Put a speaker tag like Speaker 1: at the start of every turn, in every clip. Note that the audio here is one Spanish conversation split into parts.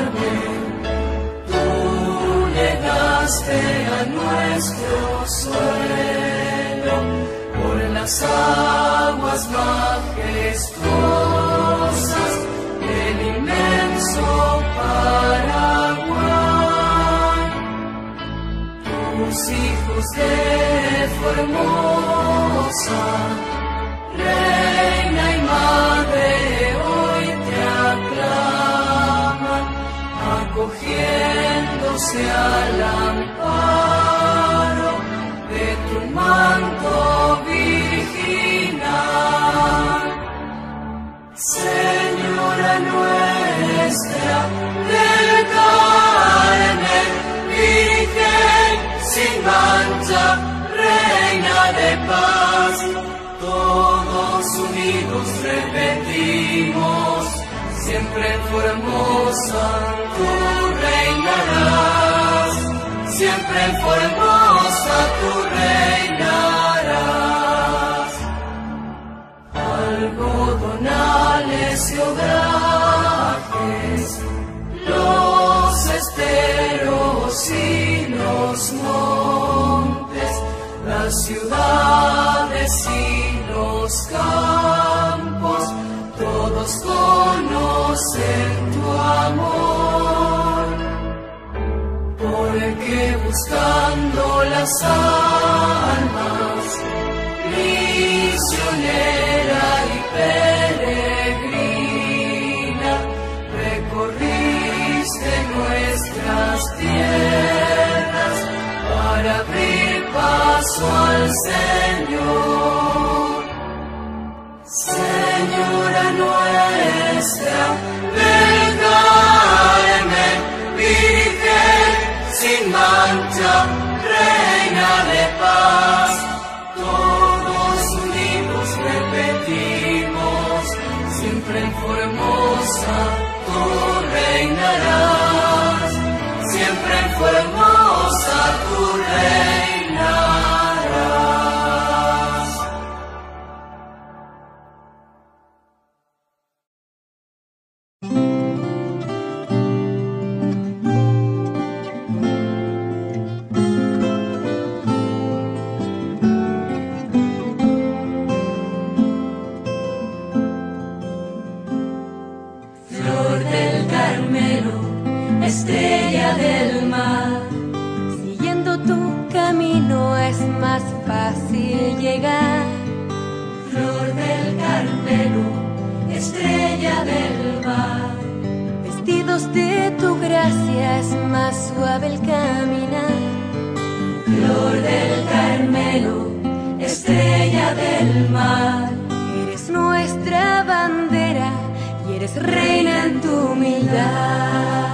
Speaker 1: Carmen, tú llegaste a nuestro suelo por las aguas majestuosas del inmenso Paraguay. Tus hijos de Formosa, Reina y Madre, hoy te aclaman, acogiéndose al amparo de tu manto virginal. Señora nuestra del Carmen, Virgen sin mancha, Reina de paz, todos unidos repetimos, siempre en Formosa tú reinarás, siempre en Formosa tú reinarás. Algodonales y obrajes, los esteros y los montes, las ciudades y los campos, todos conocen tu amor, porque buscando las almas, misionera y peregrina, recorriste nuestras tierras para abrir paso al Señor. Señora nuestra del Carmen, Virgen sin mancha, Reina de paz, todos unidos repetimos, siempre en Formosa tú reinarás, siempre en Formosa tú reinarás. Flor del Carmelo, estrella del mar,
Speaker 2: Siguiendo tu camino es más fácil llegar.
Speaker 1: Flor del Carmelo, estrella del mar,
Speaker 2: Vestidos de tu gracia es más suave el caminar.
Speaker 1: Flor del Carmelo, estrella del mar,
Speaker 2: Eres nuestra bandera y eres reina en tu humildad.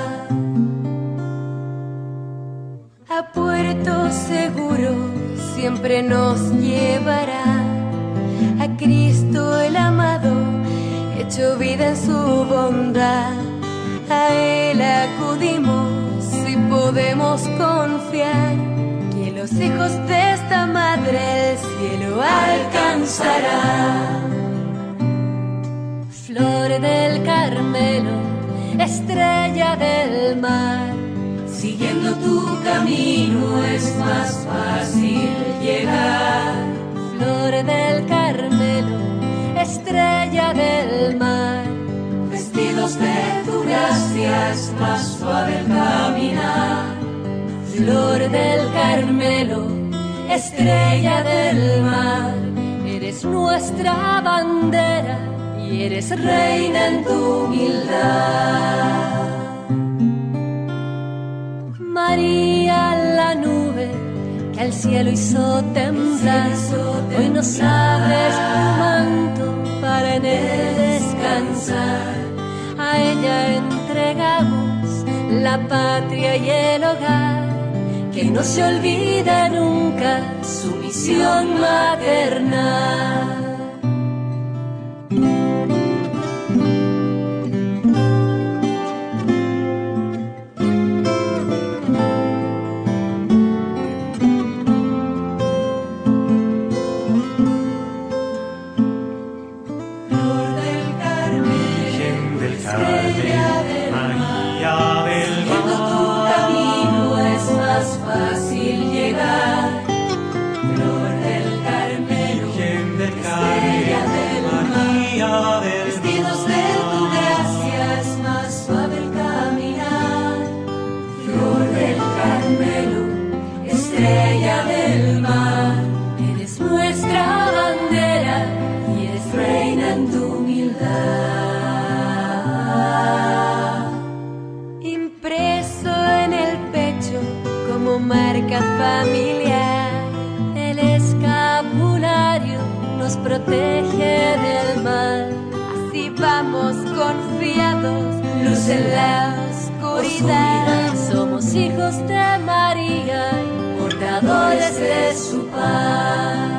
Speaker 2: A puerto seguro siempre nos llevará, a Cristo el amado, hecho vida en su bondad. A Él acudimos y podemos confiar que los hijos de esta madre el cielo alcanzará. Flor del Carmelo, estrella del mar,
Speaker 1: siguiendo tu camino es más fácil llegar.
Speaker 2: Flor del Carmelo, estrella del mar,
Speaker 1: Vestidos de tu gracia es más suave el caminar.
Speaker 2: Flor del Carmelo, estrella del mar, eres nuestra bandera y eres reina en tu humildad. María, la nube que al cielo hizo temblar, hoy nos abres tu manto para en él descansar. A ella entregamos la patria y el hogar, que no se olvida nunca su misión maternal.
Speaker 1: Flor del Carmen,
Speaker 3: María
Speaker 2: marca familiar. El escapulario nos protege del mal. Así vamos confiados, luz en la oscuridad. Somos hijos de María, portadores de su paz.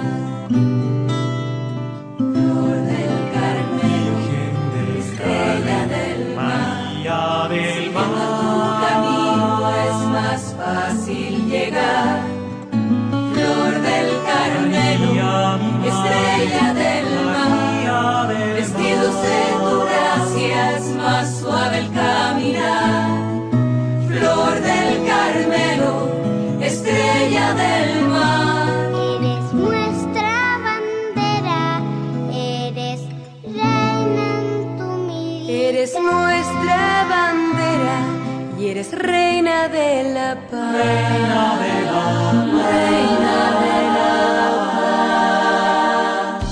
Speaker 2: Flor del Carmelo, estrella del mar, siguiendo tu camino es más fácil llegar. Flor del Carmelo, estrella del mar, vestidos de tu gracia es más suave el caminar. Flor del Carmelo, estrella del mar.
Speaker 3: Eres nuestra bandera, eres reina en tu humildad.
Speaker 2: Eres nuestra bandera y eres reina de la paz. Reina de la paz. Reina de la paz.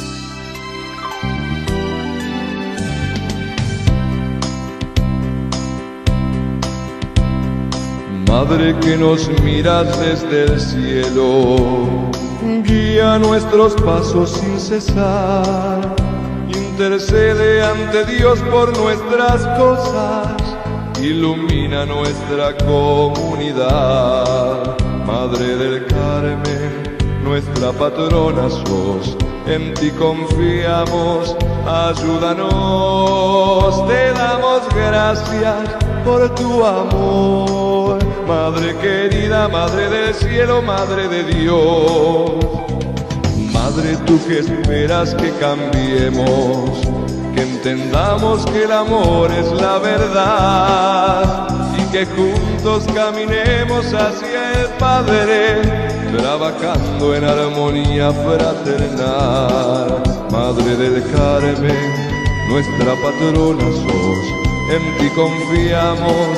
Speaker 4: Madre que nos miras desde el cielo, guía nuestros pasos sin cesar, intercede ante Dios por nuestras cosas, ilumina nuestra comunidad. Madre del Carmen, nuestra patrona sos, en ti confiamos, ayúdanos, te damos gracias por tu amor. Madre querida, Madre del cielo, Madre de Dios. Madre, tú que esperas que cambiemos, que entendamos que el amor es la verdad y que juntos caminemos hacia el Padre, trabajando en armonía fraternal. Madre del Carmen, nuestra patrona sos, en ti confiamos,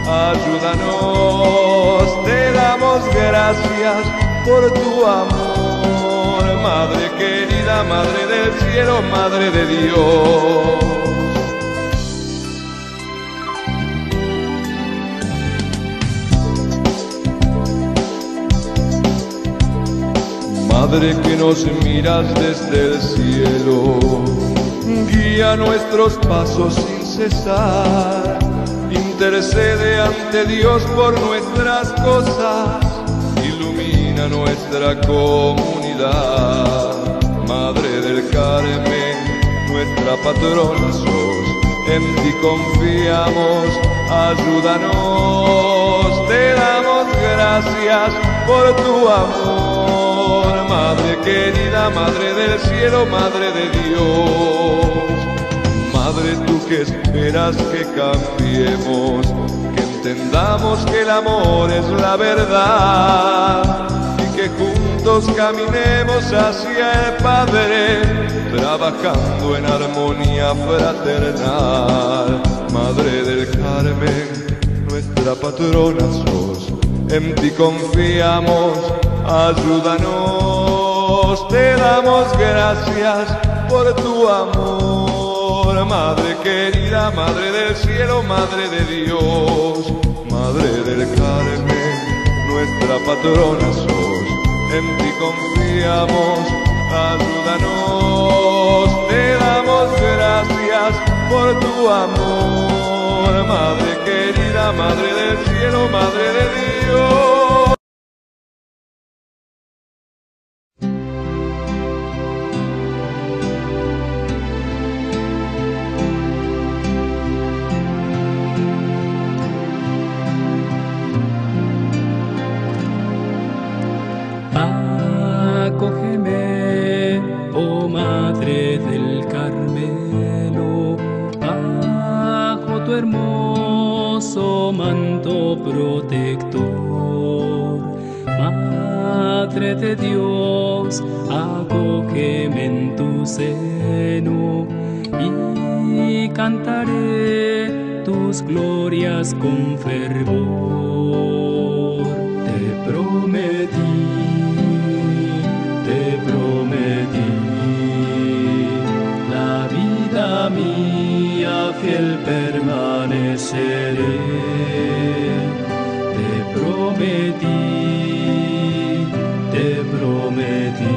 Speaker 4: ayúdanos, te damos gracias por tu amor. Madre querida, Madre del cielo, Madre de Dios. Madre que nos miras desde el cielo, guía nuestros pasos sin cesar, intercede ante Dios por nuestras cosas, ilumina nuestra comunidad. Madre del Carmen, nuestra patrona sos, en ti confiamos, ayúdanos, te damos gracias por tu amor. Madre querida, Madre del cielo, Madre de Dios. Madre, tú que esperas que cambiemos, que entendamos que el amor es la verdad y que juntos caminemos hacia el Padre, trabajando en armonía fraternal. Madre del Carmen, nuestra patrona sos, en ti confiamos, ayúdanos, te damos gracias por tu amor. Madre querida, Madre del cielo, Madre de Dios. Madre del Carmen, nuestra patrona sos, en ti confiamos, ayúdanos, te damos gracias por tu amor. Madre querida, Madre del cielo, Madre de Dios.
Speaker 5: Acógeme, oh Madre del Carmelo, bajo tu hermoso manto protector. Madre de Dios, acógeme en tu seno y cantaré tus glorias con fervor. Te prometí, la vida mía fiel permaneceré. Te prometí, prometí,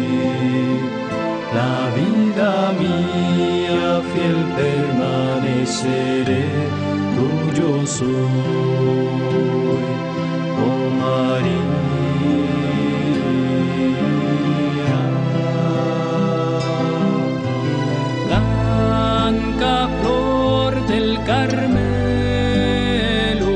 Speaker 5: la vida mía fiel permaneceré, tuyo soy, oh María. Blanca flor del Carmelo,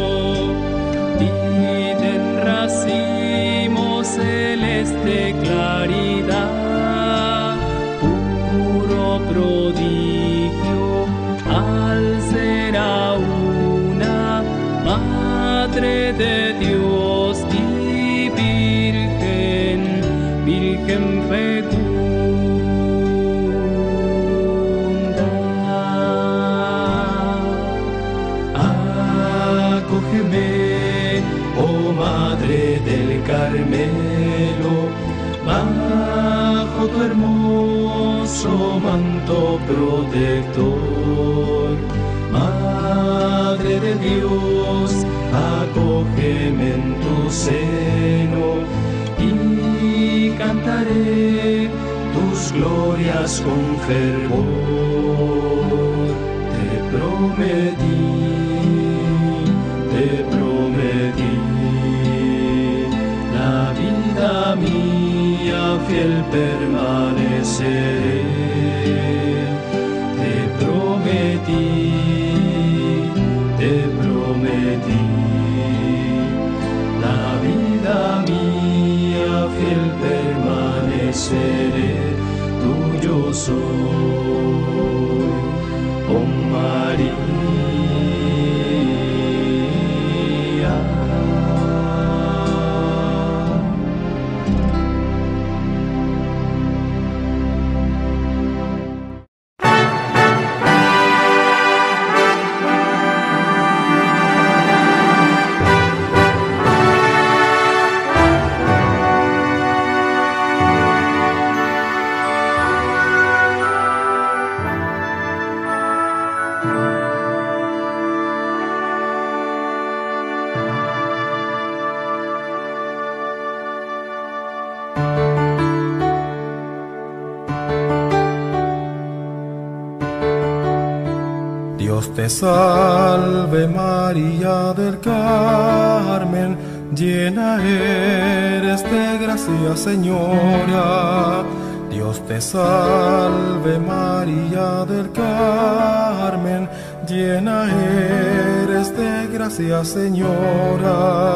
Speaker 5: en racimos celeste claridad, puro prodigio, al ser a una Madre de Dios y Virgen, Virgen fecunda. Acógeme, oh Madre del Carmelo, bajo tu hermoso manto protector. Madre de Dios, acógeme en tu seno y cantaré tus glorias con fervor. Te prometí, la vida mía fiel permaneceré. Te prometí, la vida mía fiel permaneceré, tuyo soy, oh María.
Speaker 6: Dios te salve María del Carmen, llena eres de gracia, Señora. Dios te salve María del Carmen, llena eres de gracia, Señora.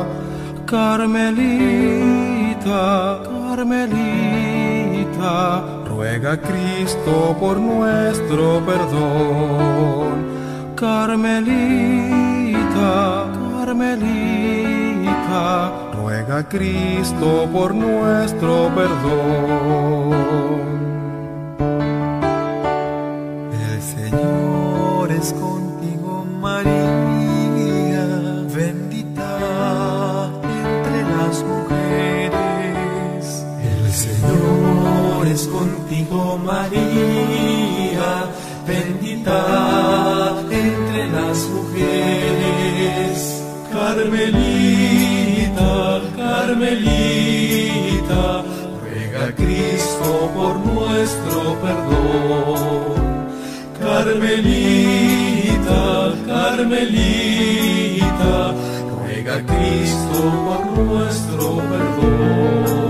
Speaker 6: Carmelita, Carmelita, ruega a Cristo por nuestro perdón. Carmelita, Carmelita, ruega a Cristo por nuestro perdón.
Speaker 7: El Señor es contigo, María, bendita entre las mujeres. El Señor es contigo, María, bendita entre las mujeres. Carmelita, Carmelita, ruega a Cristo por nuestro perdón. Carmelita, Carmelita, ruega a Cristo por nuestro perdón.